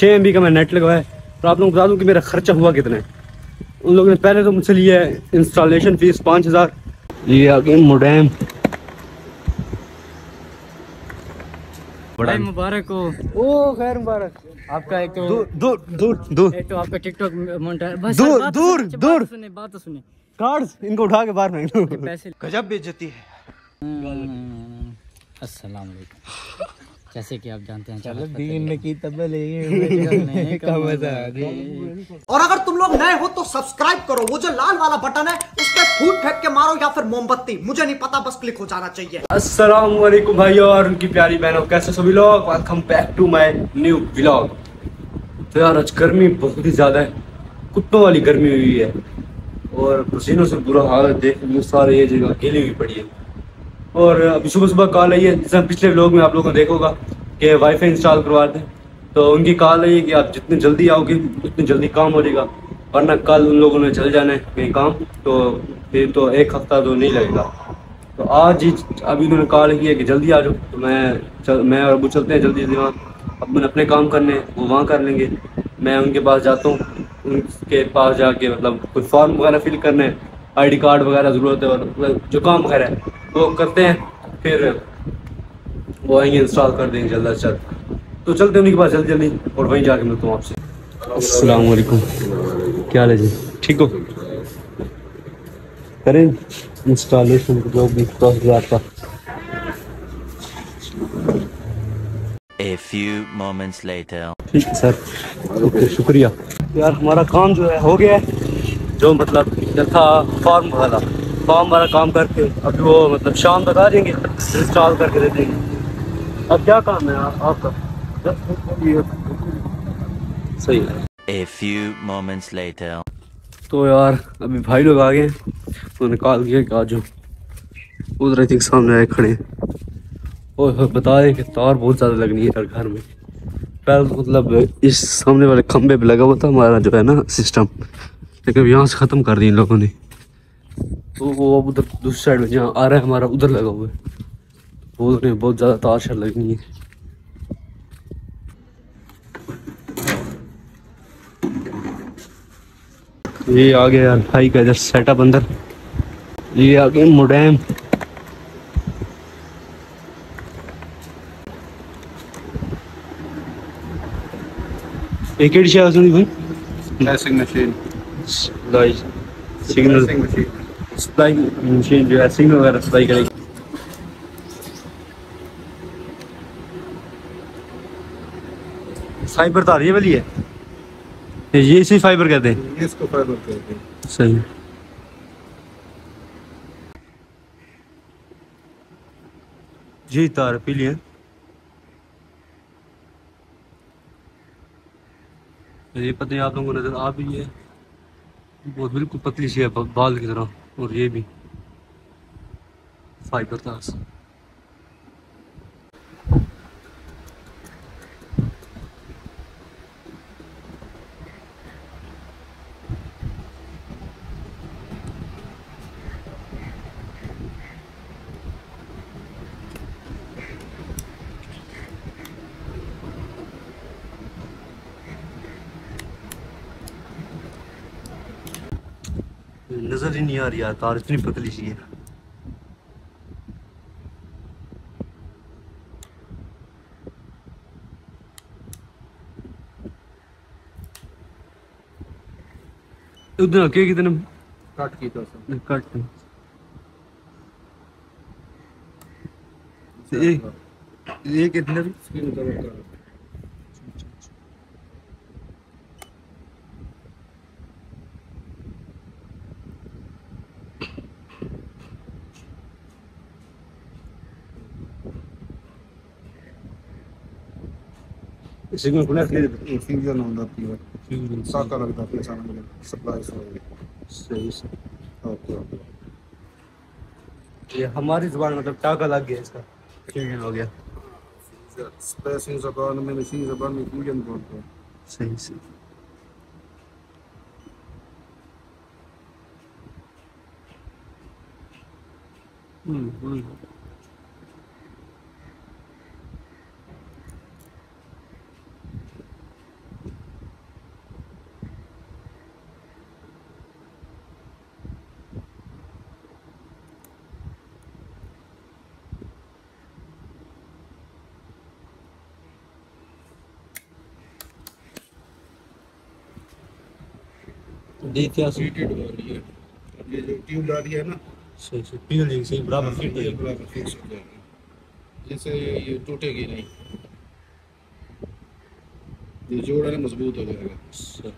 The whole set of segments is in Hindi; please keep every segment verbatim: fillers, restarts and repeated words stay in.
छः एम बी का मैं नेट लगवाया है। तो आप लोगों को बता दूँ कि मेरा खर्चा हुआ कितना है। उन लोगों ने पहले तो मुझसे लिया है इंस्टॉलेशन फीस पाँच हज़ार। ये आगे मोडेम भाई मुबारक हो। ओ खैर मुबारक। आपका एक तो दूर दूर दूर दूर एक तो आपका टिकटॉक मोनेटाइज बस दूर बात दूर सुने, दूर बात सुने बात तो सुने कार्ड्स इनको उठा के बाहर फेंक दो। पैसे। गजब बेइज्जती है। हम्म, अस्सलाम वालेकुम। जैसे कि आप जानते हैं चलो चाहत दीन पता की तबले चलने का मजा दे। और अगर तुम लोग नए हो तो सब्सक्राइब करो, वो जो लाल वाला बटन है उस पर फूट फेंक के मारो या फिर मोमबत्ती, मुझे नहीं पता, बस क्लिक हो जाना चाहिए। अस्सलाम वालेकुम भाइयों और उनकी प्यारी बहनों, कैसे सभी लोग। Welcome back to my new vlog. तो यार आज गर्मी बहुत ही ज़्यादा है, कुत्तों वाली गर्मी हुई है और पसीनों से बुरा हाल है। देख लो सारे ये जगह गीली हुई पड़ी है। और अभी सुबह सुबह कॉल आई है, जैसे पिछले व्लॉग में आप लोगों ने देखा होगा कि वाईफाई इंस्टॉल करवा दें। तो उनकी कॉल आई है कि आप जितनी जल्दी आओगे उतनी जल्दी काम हो जाएगा, वरना कल उन लोगों ने चल जाना है कहीं काम, तो फिर तो एक हफ्ता तो नहीं लगेगा। तो आज ही अभी उन्होंने कॉल की है कि जल्दी आ जाओ। तो मैं चल मैं और अबू चलते हैं जल्दी जल्दी वहाँ, अपन अपने काम करने वो वहाँ कर लेंगे। मैं उनके पास जाता हूँ, उनके पास जाके मतलब कोई फॉर्म वगैरह फिल करने, आईडी कार्ड वगैरह ज़रूरत है और मतलब जो काम वगैरह है वो करते हैं, फिर वो आएंगे इंस्टॉल कर देंगे जल्द से जल्द। तो चलते हैं उनके पास जल्दी जल्दी और वहीं जाके मिलता हूँ आपसे। अस्सलाम वालेकुम, क्या हाल है जी, ठीक हो? करें इंस्टॉलेशन जो भी प्रोसेस आपका। A few moments later. ठीक है सर, ओके शुक्रिया। यार हमारा काम जो है हो गया है, जो मतलब जो था फॉर्म वाला फॉर्म वाला काम करके अभी वो मतलब शाम तक आ जाएंगे, इंस्टॉल करके दे देंगे। अब क्या काम है आप, आपका? सही है। A few moments later. तो यार अभी भाई लोग आ गए हैं, उन्होंने कॉल किया कि आज उधर आई थिंक सामने आए खड़े हैं और बता रहे कि तार बहुत ज़्यादा लगनी है यार घर में। पहले तो मतलब इस सामने वाले खंबे पे लगा हुआ था हमारा जो है ना सिस्टम, लेकिन यहाँ से ख़त्म कर दिया इन लोगों ने। तो वो अब उधर दूसरी साइड में जहाँ आ रहा है हमारा उधर लगा हुआ है, बोल रहे हैं बहुत ज़्यादा तार शार लगनी है। ये आ गया यार भाई का इधर सेटअप अंदर, ये आ गए मोडेम। एक ही डिश भाई Flashing machine. Supply signal Flashing machine. Supply machine जो है सिग्नल वगैरह सप्लाई करेगी। फाइबर तार ये वाली है, ये इसी फाइबर कहते हैं। ये इसको फाइबर कहते हैं। सही। जी तार पी लिए। ये पता नहीं आप लोगों को नजर आ भी है, बहुत बिल्कुल पतली सी है बाल की तरह, और ये भी फाइबर तार। नजर ही नहीं आ रही यार, तार इतनी पतली सी है। उधर के कितने काट की तो सब। कट ये ये कितने भी स्क्रीन कवर कर। सिग्नल खुला है। ये फ्यूजन होता है। साका लगता है सामने में सप्लाई से। सही से। Okay okay. ये हमारी जुबान मतलब टाका लग गया इसका, फ्यूजन हो गया। स्पेसिंग ज़बान में मशीन ज़बान में फ्यूजन बोलते हैं। सही से। हम्म हम्म दी क्या सीटेड वाली है। ये जो ट्यूब डाली है ना, सही से पिघल जाएगी, सही बराबर फिट ये जाएगी। बराबर फिक्स हो जाएगी, जैसे ये टूटेगी नहीं, ये जोड़ है ना मजबूत हो जाएगा।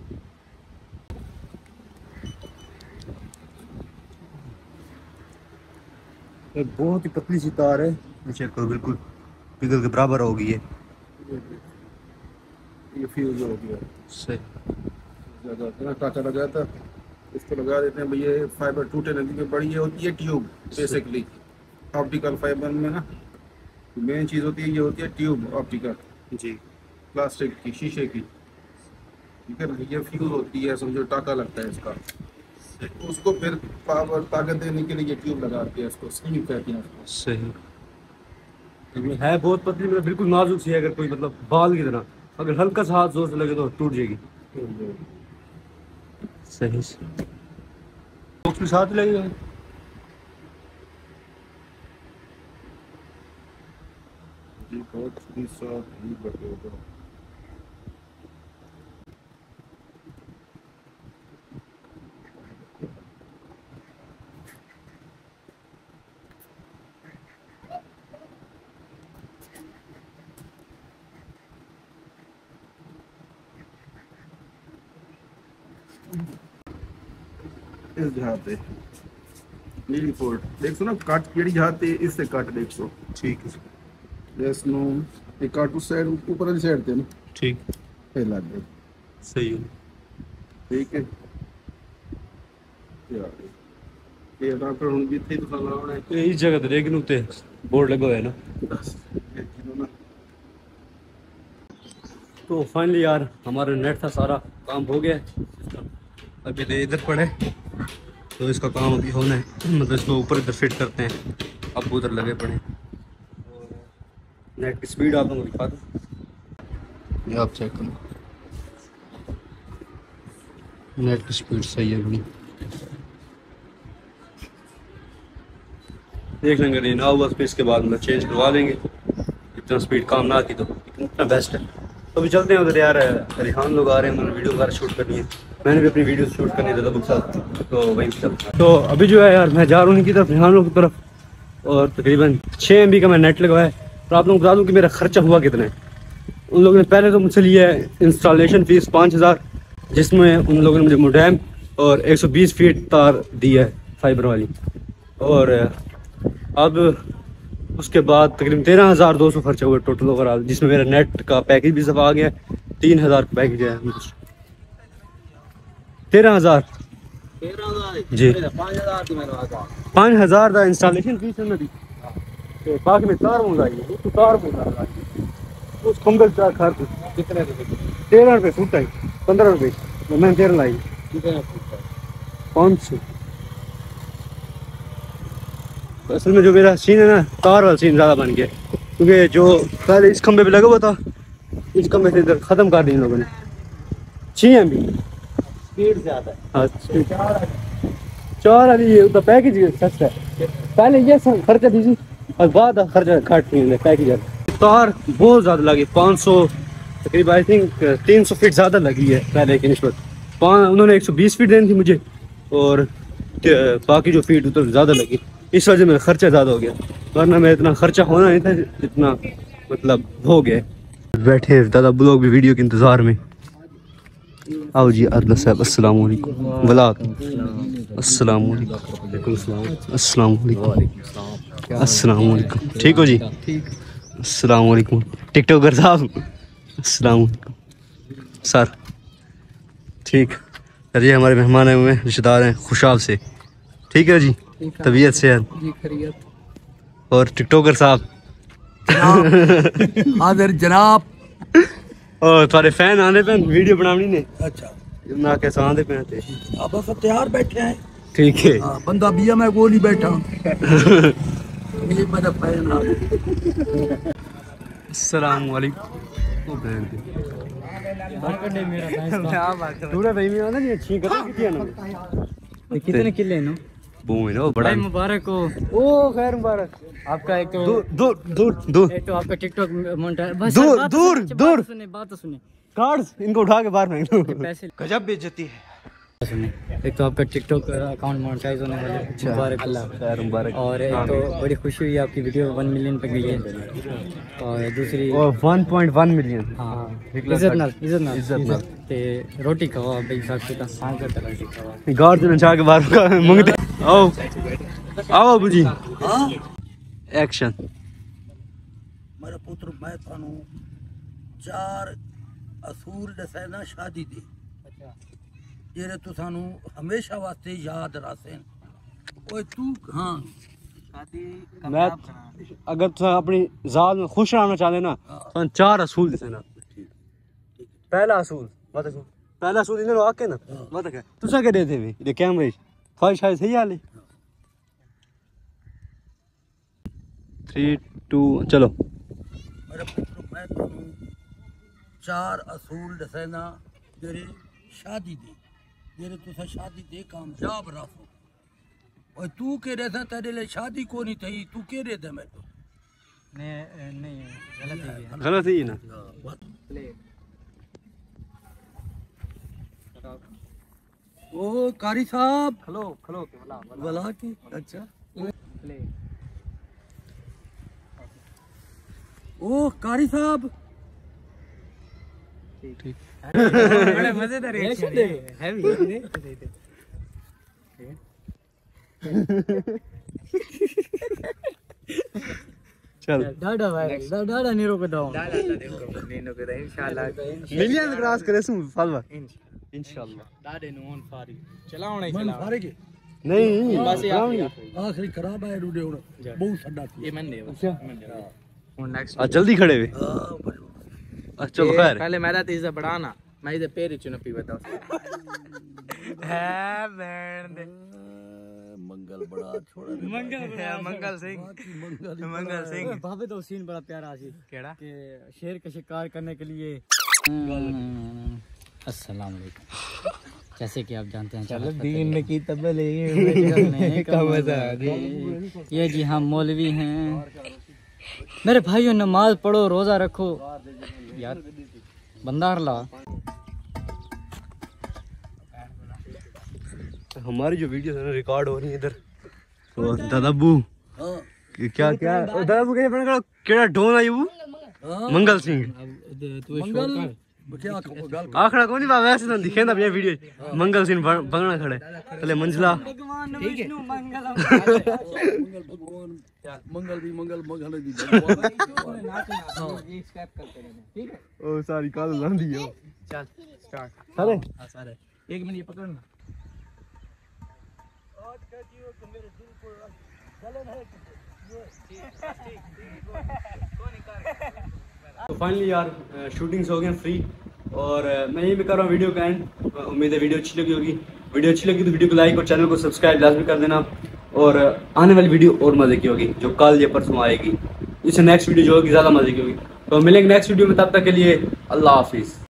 ये बहुत ही पतली सी तार है, चेक करो बिल्कुल पिघल के बराबर हो गई है। ये फ्यूज हो गया, सही ज्यादा इतना टाका लगा था, इसको लगा देते हैं भैया। ये फाइबर टूटे नहीं, क्योंकि बड़ी ये होती है ट्यूब बेसिकली ऑप्टिकल फाइबर में ना, मेन चीज़ होती है ये होती है ट्यूब ऑप्टिकल जी, प्लास्टिक की, शीशे की, ठीक है ना। ये फ्यूज होती है, समझो टाका लगता है इसका, उसको फिर पावर ताकत देने के लिए ये ट्यूब लगाती है, इसको स्लीव कहते हैं उसको। सही ये है बहुत पतली, मतलब बिल्कुल नाजुक सी है। अगर कोई मतलब बाल की तरह अगर हल्का सा हाथ जोर से लगे तो टूट जाएगी। सही से बॉक्स के साथ लगेगा। जी बहुत ही साफ ही लगेगा। इस जहाँ पे नीली फोर्ट देख सो ना, काट केड़ी जहाँ पे इससे काट देख सो, ठीक है, जैस नो ये काट उस साइड ऊपर वाली साइड थे ना, ठीक ये लग गए, सही है। ठीक है यार। ये डॉक्टर हम भी थे तो साला होना है ये इस जगह तो लेकिन उते बोर्ड लगा हुआ है ना। बस ये किलो ना। तो फाइनली यार हमारा नेट था सारा काम हो गया है। अभी तो इधर पड़े तो इसका काम अभी होना है, मतलब इसको ऊपर इधर फिट करते हैं, अब उधर लगे पड़े। नेट की स्पीड आप लोगों को दिखा दूँ, ये आप चेक करो, नेट की स्पीड सही है अपनी। देख लेंगे नहीं ना हुआ फिर इसके बाद मतलब चेंज करवा देंगे, इतना स्पीड काम ना की तो इतना बेस्ट है। तो अभी चलते हैं उधर यार, रिहान लोग आ रहे हैं, उन्होंने वीडियो वगैरह शूट करनी है, मैंने भी अपनी वीडियो शूट करनी है तब साथ, तो वहीं चलते हैं। तो अभी जो है यार मैं जा रहा हूँ उनकी तरफ, रिहान लोग की तरफ, और तकरीबन छः एम बी का मैं नेट लगवाया है। तो आप लोगों को बता दूँ कि मेरा खर्चा हुआ कितना है। उन लोगों ने पहले तो मुझसे लिया है इंस्टॉलेशन फ़ीस पाँच हज़ार, जिसमें उन लोगों ने मुझे मोडेम और एक सौ बीस फीट तार दी है फाइबर वाली, और अब उसके बाद तकरीबन तेरह हज़ार दो सौ खर्चा हुआ टोटल ओवरऑल, जिसमें मेरा नेट का पैकेज भी सब आ गया, तीन हज़ार का पैकेज है तेरह हज़ार जी, पाँच हज़ार का इंस्टॉलेशन फीस है मेरी, तो बाकी में तार मंगाई है, तो तार मंगा उस खंबे का खर्च कितने रुपये, तेरह रुपये फुट आई, पंद्रह रुपये मैंने तेरह लाई, पाँच सौ। असल में जो मेरा सीन है ना, तार वाला सीन ज़्यादा बन गया, क्योंकि जो पहले इस खंबे पे लगा हुआ था, इस खंबे से इधर ख़त्म कर दी इन लोगों ने। छः एम बी स्पीड ज़्यादा है। हाँ चार वाली ये उसका पैकेज सस्ता है, पहले ये खर्चा दीजिए और बाद खर्चा घट नहीं पैकेज। तार बहुत ज़्यादा लगी, पाँच सौ तकरीबन आई थिंक तीन सौ फीट ज़्यादा लगी है पहले की निस्बत। पाँच उन्होंने एक सौ बीस फीट देनी थी मुझे, और बाकी जो फीट उधर ज़्यादा लगी, इस वजह मेरा खर्चा ज़्यादा हो गया, वरना मैं इतना खर्चा होना नहीं था जितना मतलब हो गया। बैठे दादा ब्लॉग भी वीडियो के इंतज़ार में। आओ जी अदला साहब, अस्सलाम वालेकुम, वलाक अस्सलाम वालेकुम, अस्सलाम वालेकुम, अस्सलाम वालेकुम, ठीक हो जी, अस्सलाम वालेकुम, टिकटॉकर साहब, अस्सलाम वालेकुम सर, ठीक सर। ये हमारे मेहमान आए हुए हैं, रिश्तेदार हैं खुशाब से, ठीक है जी, तबीयत से है, और टिकटॉकर साहब हाजिर जनाब, और थोड़े फैन आने पे वीडियो बनानी ने, अच्छा ना कैसे आंदे पे थे, अब सब तैयार बैठे हैं, ठीक है। हाँ, बंदा बिया मैं गोली बैठा ये मेरा फैन आ गया। अस्सलाम वालेकुम। पूरा भाई में आना नहीं अच्छी कर कितनी ना, कितने किले नो वो है ना बड़ा भाई मुबारक हो। ओ खैर मुबारक आपका एक तो दूर दूर दूर दूर एक तो आपका टिकटॉक मोनेटाइज, बस दूर, बात तो दूर, सुने, दूर। बात तो सुने बात तो सुने कार्ड्स इनको उठा के बाहर फेंक दो। पैसे गजब बेइज्जती है। एक तो आपका टिकटॉक अकाउंट मोनेटाइज होने वाला है, मुबारक अल्लाह मुबारक। और एक तो बड़ी खुशी हुई आपकी वीडियो वन मिलियन पे गई है, और दूसरी और वन पॉइंट वन मिलियन। हाँ इज्जत नाल इज्जत नाल इज्जत नाल ते रोटी खवा भाई साक्षी का सांग करता रोटी खवा गार से नचा के बाहर का मंगते। आओ आओ अबू जी, एक्शन। मेरा पुत्र मैं थानू चार असूल दसैना शादी दे जेरे तू सानू हमेशा वास्ते याद रखें। ओए तू हाँ मैं अगर तुम अपनी जात में खुश रहना चाहते ना तो चार असूल दे ना। पहला असूल मत असूल पहला असूल इन्हें आके ना मत कह तुसा के देते में ये कैमरे ख्वाहिश शायद सही हाल है। थ्री टू चलो। मेरे पुत्र मैं थानू चार असूल दसैना जेरे शादी दे जेरे तुसा शादी दे कामयाब रहो। और तू के रहता तेरे लिए शादी को नहीं थी, तू के रहता मैं तो नहीं नहीं गलत है गलत ही ना। ओ कारी साहब खलो खलो के वाला वाला की अच्छा प्ले ओ कारी साहब ठीक बड़े मजेदार रिएक्शन है हैवी दे दे दे चल डाडा वायरल डाडा नीरो को दाओ डाडा नीरो को इंशाल्लाह मिलियन क्रॉस करे सु फलवा इंशाल्लाह। डाडे नु ऑन फारी चलावना ही चलावना सारे के नहीं बस ये आखिरी खराब है डूडे हुन बहुत सड्डा थी ये मन दे अच्छा हुन नेक्स्ट आज जल्दी खड़े हुए। अच्छा चलो खैर पहले मेरा तेज बढ़ाना मैं इधर पैर चुनपी बताओ है बैंड दे मंगल बड़ा छोड़ा मंगल मंगल सिंह मंगल मंगल सिंह भाभी तो सीन बड़ा प्यारा सी केड़ा कि शेर का शिकार करने के लिए। अस्सलाम वालेकुम। जैसे कि आप जानते हैं चलो दीन ने की तबले का मजा ये जी हम मौलवी हैं। मेरे भाइयों नमाज पढ़ो रोजा रखो यार बंदा हरला। हमारी जो वीडियो है ना रिकॉर्ड हो रही है इधर तो दादाबू क्या क्या दादाबू के बना केड़ा ढोन आई वो मंगल सिंह मंगल क्या गल आखड़ा कोनी बा वैसे तो दिखे ना ये वीडियो मंगल सिंह बंगना खड़े पहले मंजिला ठीक है मंगल मंगल भी मंगल मंगल भी ठीक है ओ सारी काल लंदी हो। चल स्टार्ट सारे सारे एक मिनट ये पकड़ना। तो फाइनली यार शूटिंग्स हो गए फ्री और मैं यही में कर रहा हूँ वीडियो का एंड। उम्मीद है वीडियो अच्छी लगी होगी। वीडियो अच्छी लगी तो वीडियो को लाइक और चैनल को सब्सक्राइब लाजमी कर देना। और आने वाली वीडियो और मजे की होगी जो कल या परसों आएगी। इससे नेक्स्ट वीडियो जो होगी ज़्यादा मजे की होगी। तो मिलेंगे नेक्स्ट वीडियो में, तब तक के लिए अल्लाह हाफिज़।